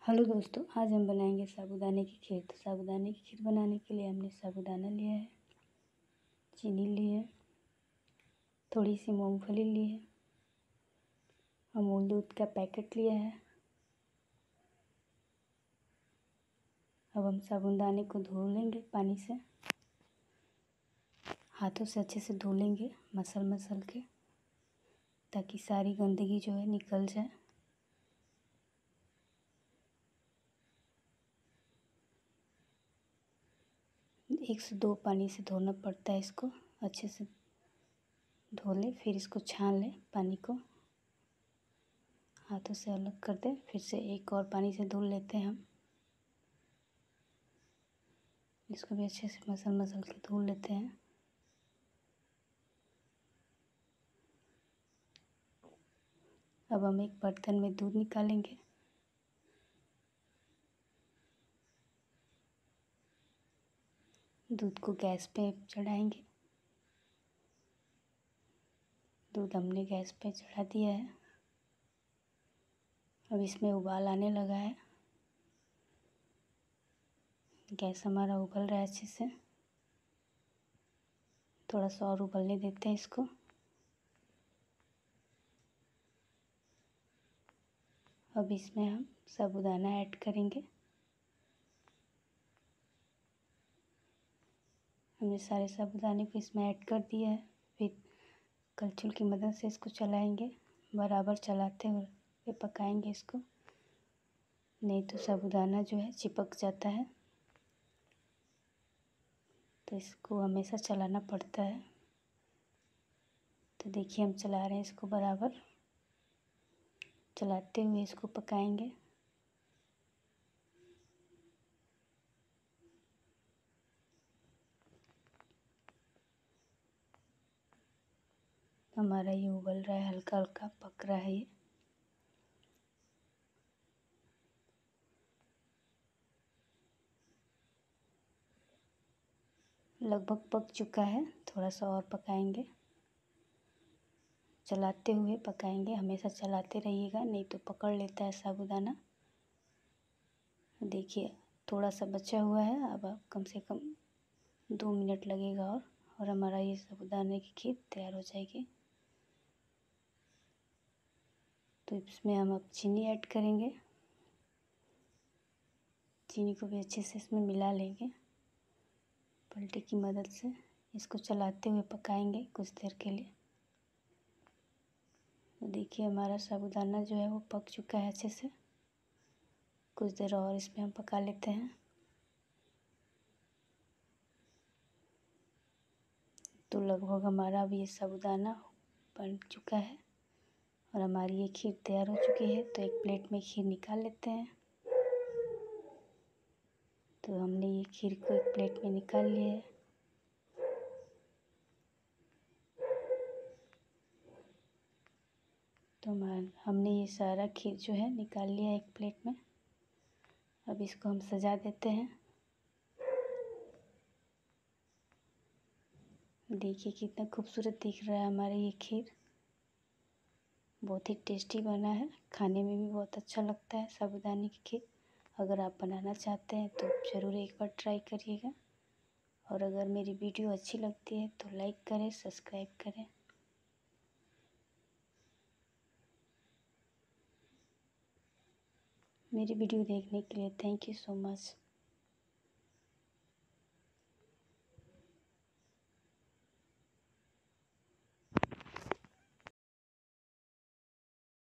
Hello दोस्तों, आज हम बनाएंगे साबूदाने की खीर। तो साबूदाने की खीर बनाने के लिए हमने साबूदाना लिया है, चीनी ली है, थोड़ी सी मूंगफली ली है, अमूल दूध का पैकेट लिया है। अब हम साबूदाने को धो लेंगे पानी से, हाथों से अच्छे से धो लेंगे मसल के, ताकि सारी गंदगी जो है निकल जाए। एक से दो पानी से धोना पड़ता है इसको। अच्छे से धो ले, फिर इसको छान ले, पानी को हाथों से अलग कर दे। फिर से एक और पानी से धुल लेते हैं हम। इसको भी अच्छे से मसल के धुल लेते हैं। अब हम एक बर्तन में दूध निकालेंगे। दूध को गैस पे चढ़ाएंगे। दूध हमने गैस पे चढ़ा दिया है। अब इसमें उबाल आने लगा है। गैस हमारा उबल रहा है अच्छे से। थोड़ा सा और उबलने देते हैं इसको। अब इसमें हम साबूदाना ऐड करेंगे। हमने सारे साबूदाने को इसमें ऐड कर दिया है। फिर कलछुल की मदद से इसको चलाएंगे, बराबर चलाते हुए पकाएंगे इसको, नहीं तो साबूदाना जो है चिपक जाता है। तो इसको हमेशा चलाना पड़ता है। तो देखिए हम चला रहे हैं इसको, बराबर चलाते हुए इसको पकाएंगे। हमारा ये उबल रहा है, हल्का हल्का पक रहा है ये। लगभग पक चुका है, थोड़ा सा और पकाएंगे। चलाते हुए पकाएंगे, हमेशा चलाते रहिएगा, नहीं तो पकड़ लेता है साबूदाना। देखिए थोड़ा सा बचा हुआ है। अब कम से कम 2 मिनट लगेगा और हमारा ये साबूदाने की खीर तैयार हो जाएगी। तो इसमें हम अब चीनी ऐड करेंगे। चीनी को भी अच्छे से इसमें मिला लेंगे पलटे की मदद से। इसको चलाते हुए पकाएंगे कुछ देर के लिए। तो देखिए हमारा साबूदाना जो है वो पक चुका है अच्छे से। कुछ देर और इसमें हम पका लेते हैं। तो लगभग हमारा अब ये साबूदाना बन चुका है और हमारी ये खीर तैयार हो चुकी है। तो एक प्लेट में खीर निकाल लेते हैं। तो हमने ये खीर को एक प्लेट में निकाल लिया है। तो हमने ये सारा खीर जो है निकाल लिया एक प्लेट में। अब इसको हम सजा देते हैं। देखिए कितना खूबसूरत दिख रहा है हमारा ये खीर। बहुत ही टेस्टी बना है, खाने में भी बहुत अच्छा लगता है साबूदाने की खीर। अगर आप बनाना चाहते हैं तो ज़रूर एक बार ट्राई करिएगा। और अगर मेरी वीडियो अच्छी लगती है तो लाइक करें, सब्सक्राइब करें। मेरी वीडियो देखने के लिए थैंक यू सो मच।